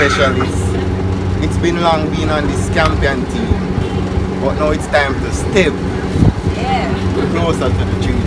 specialist. It's been long being on this Campion team, but now it's time to step closer to the dream.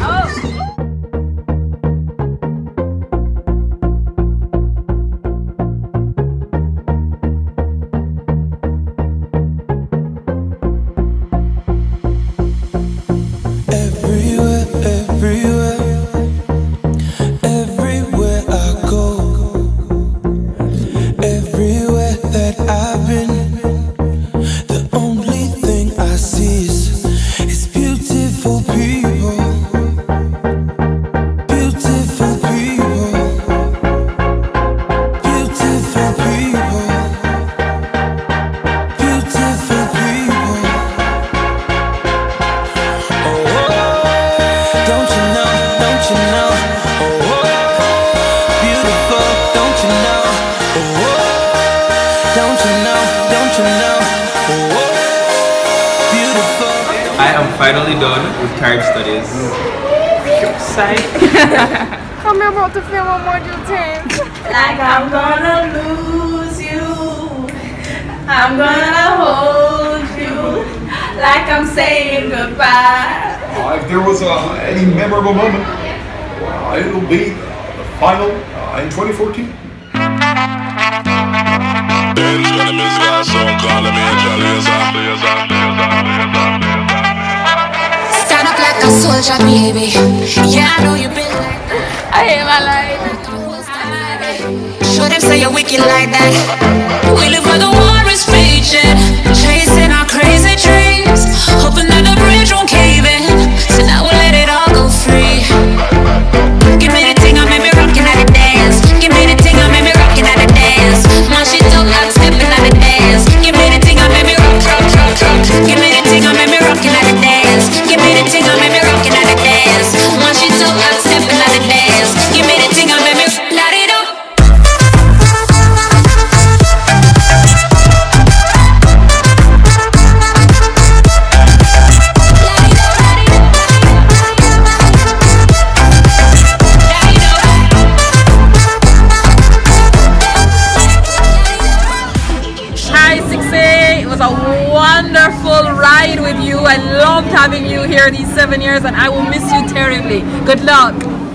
I am finally done with card studies. Psych. I'm about to film on module 10. Like I'm gonna lose you. I'm gonna hold you. Like I'm saying goodbye. If there was any memorable moment, it'll be the final in 2014. Stand up like a soldier, baby. Yeah, I know you've been like that. I hate my life. Show them say you're wicked like that. We live where the war is raging, chasing our crazy dreams, hoping that the bridge won't cave in. So now we'll let it all go free. Give me the thing, I made me rockin' at the dance. Give me the thing, I made me rockin' at the dance. My shit don't like stepping at the dance. Give me the thing, I made me rock, rock, rock, rock. Give me the thing, I made me rockin' at the dance. Give me the thing, I made me rockin' at the dance. My shit don't like stepping at the dance. Give me the thing, I made me light it up. Wonderful ride with you. I loved having you here these 7 years, and I will miss you terribly. Good luck.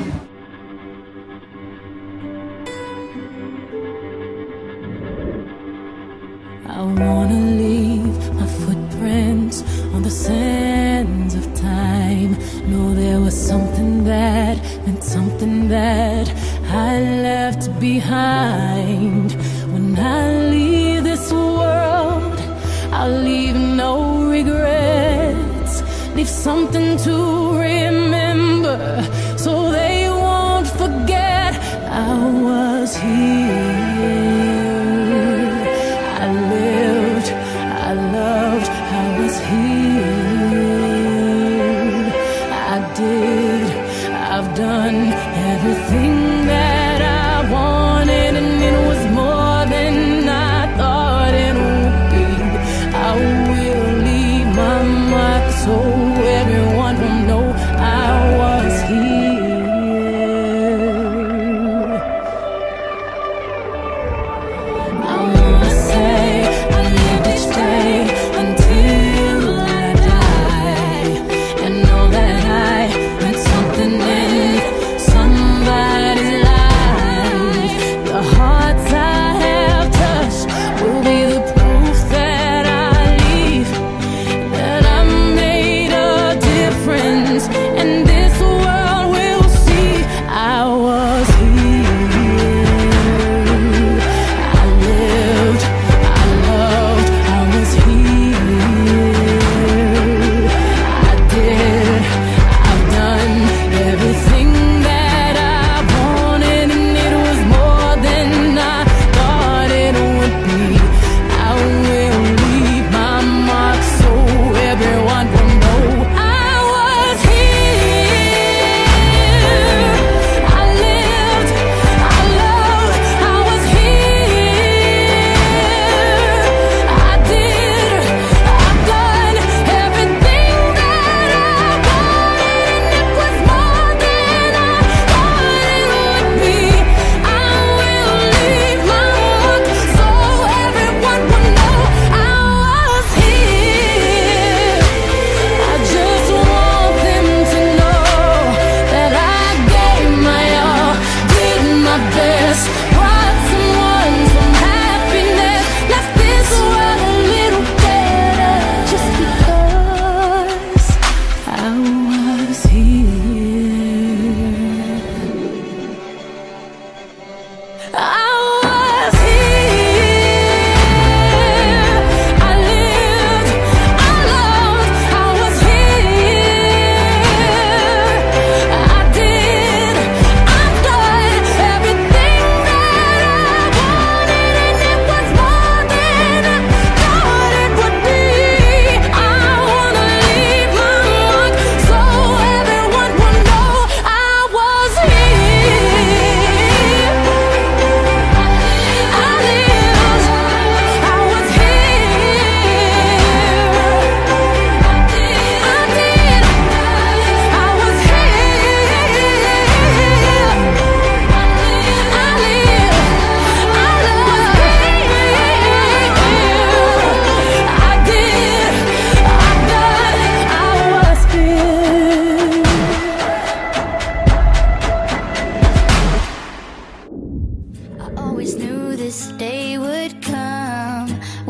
I wanna leave my footprints on the sands of time. Know there was something that meant something that I left behind. When I leave this world, I'll leave no regrets. Leave something to remember, so they won't forget I was here. I lived, I loved, I was here. I did, I've done everything that I wanted, and it was more than I thought it would be. I will leave my mark so everyone will know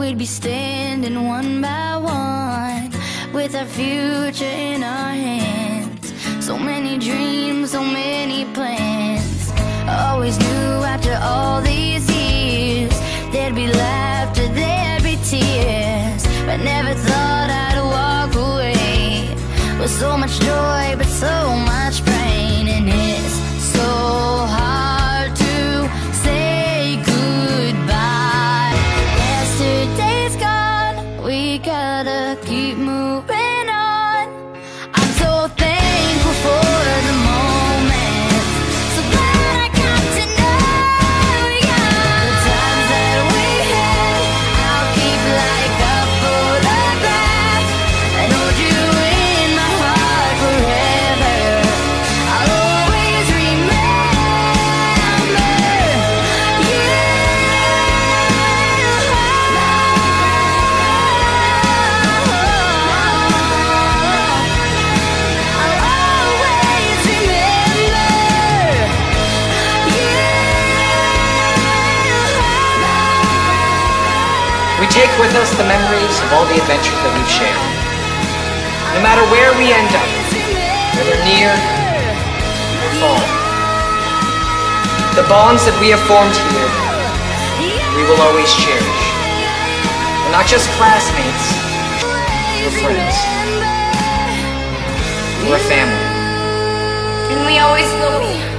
we'd be standing one by one with our future in our hands. So many dreams, so many plans. Always knew after all these years there'd be laughter, there'd be tears, but never thought I'd walk away with so much joy but so much pain. And it's so hard to say goodbye. Yesterday's gone, we gotta keep moving on. I'm so thankful for the moment, so glad I got to know you. The times that we had, I'll keep like a photograph and hold you in my heart forever. I'll always remember you. I'll always remember you. We take with us the memories of all the adventures that we've shared. No matter where we end up, whether near or far, the bonds that we have formed here, we will always cherish. We're not just classmates, we're friends. We're a family. And we always will be.